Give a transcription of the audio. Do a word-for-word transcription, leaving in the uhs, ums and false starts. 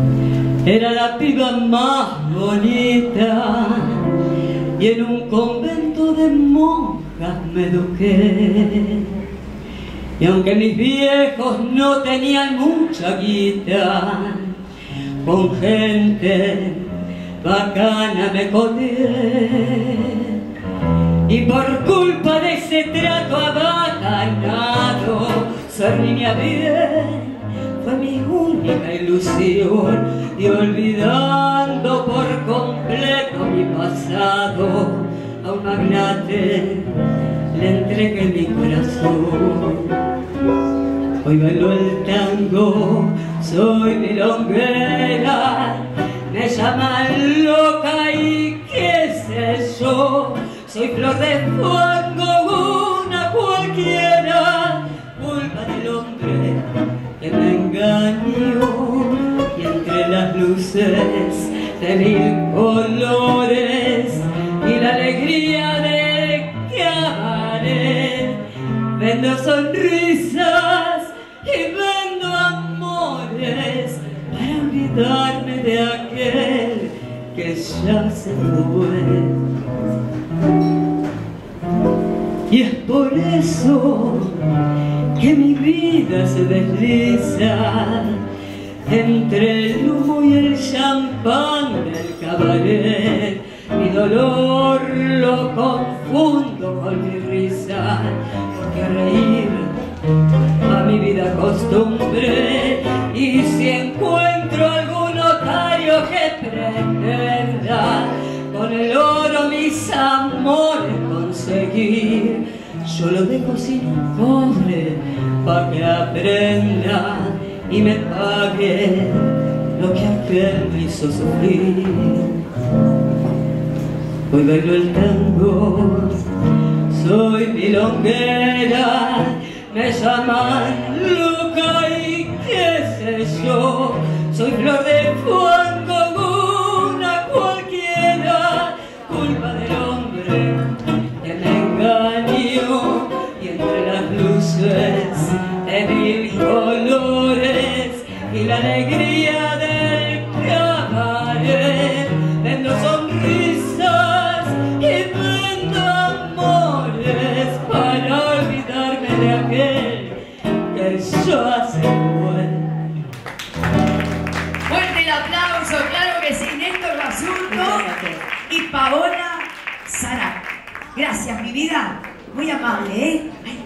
Era la piba más bonita y en un convento de monjas me eduqué. Y aunque mis viejos no tenían mucha guita, con gente bacana me codeé. Y por culpa de ese trato abacanado, ser niña bien fue mi única ilusión. Y olvidando por completo mi pasado, a un magnate le entregué mi corazón. Hoy bailo el tango, soy milonguera, me llaman loca y qué sé yo. Soy flor de fuego, una cualquiera, culpa del hombre que me engañó. Y entre las luces de mil colores y la alegría de cabaret, vendo sonrisas y vendo amores para olvidarme de aquel que ya se fue. Y es por eso que mi vida se desliza entre el humo y el champán del cabaret. Mi dolor lo confundo con mi risa, porque reír a mi vida acostumbré. Y si encuentro algún notario que pretenda con el oro mis amores conseguir, yo lo dejo sin un cobre pa' que aprenda y me pague lo que aquel me hizo sufrir. Hoy bailo el tango, soy milonguera, me llaman loca y qué sé yo. Soy flor de fuego, una cualquiera, culpa del hombre que me engañó. Y entre las luces de mil colores y la alegría del cabaret, vendo sonrisas y vendo amores para olvidarme de aquel que ya se fue. Fuerte el aplauso, claro que sí, Néstor Basurto y Paola Sarac. Gracias, mi vida, muy amable, ¿eh?